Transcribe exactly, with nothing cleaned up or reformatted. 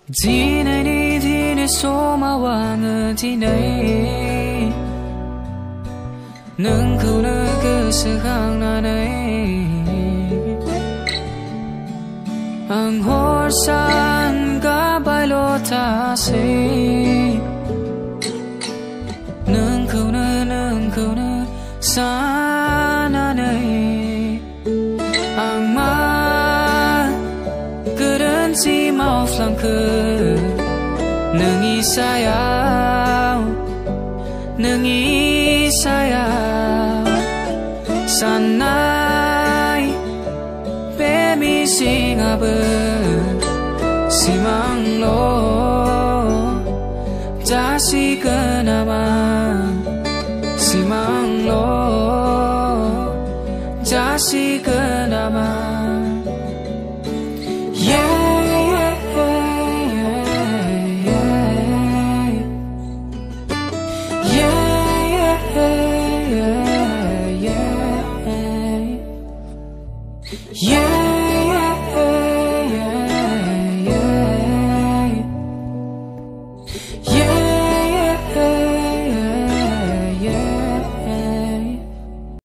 Dinay ni dinay somawangan dinay Nang kau nagkasakang nanay Ang horsan kabalotase Nang kau na, nang kau na sananay Ang ma si mau flanke nang isayaw nang isayaw sanay bemi singabe simanglo jasi kenama simanglo jasi kenama